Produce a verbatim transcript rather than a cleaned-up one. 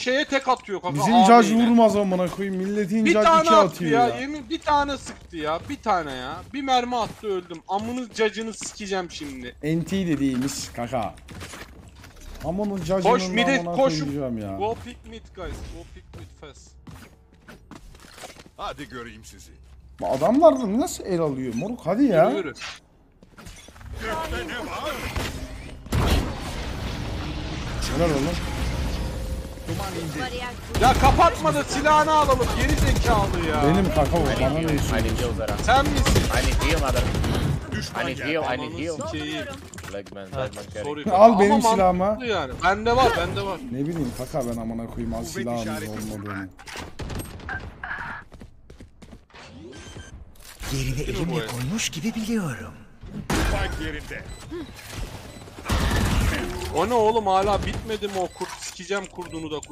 şeye tek atıyor kanka. Bizim Judge ağabeyine. vurmaz amına koyayım. Milletin Bir Judge tane iki attı atıyor ya. ya. Yemin bir tane sıktı ya. Bir tane ya. Bir mermi attı öldüm. Amını cacını sikeceğim şimdi. N T de değilmiş kaka. Amanın Koş Judge'ının mid, amına koş. koyacağım ya. Go pick mid guys. Go pick mid fast. Hadi göreyim sizi. Bu adamlar nasıl el alıyor moruk hadi ya. Yürü, yürü. Gökte ne var? Helal oğlum. Ya kapatma da silahını alalım. Geri zekalı ya. Benim kaka o I bana need ne heal. I istiyor? need heal, Zara. Sen misin? I need heal, mother. I Düşman need geldi. heal. I need heal. Ananı sikeyim. Like man, Ha, man carry. sorry. Al Ama benim silahımı. mantıklı Yani. Bende var, bende var. Ne bileyim kaka ben amına koyayım al Kuvvet silahımız işareti. olmadığını. Yerini Değil mi bu elimle el? koymuş gibi biliyorum. Spike yerinde. O ne oğlum hala bitmedi mi o kurt? Sikeceğim kurdunu da.